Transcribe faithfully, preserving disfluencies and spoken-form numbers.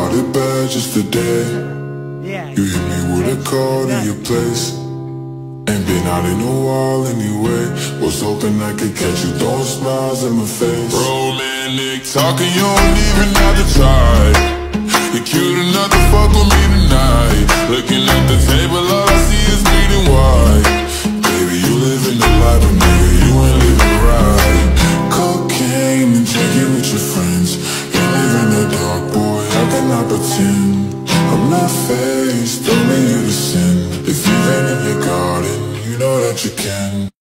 started bad just today. You hit me with a call to your place. Ain't been out in a while anyway. Was hoping I could catch you throwing smiles in my face. Romantic talking, you don't even have to try. You're cute enough to fuck with me tonight. Looking at the table, all I see is bleeding white. Baby, you living the life, but nigga, you ain't living right. Cocaine and drinking with your friends. You live in the dark, boy, how can I pretend? I'm not faced, don't mean you to sin. If you've been in your garden, you know that you can.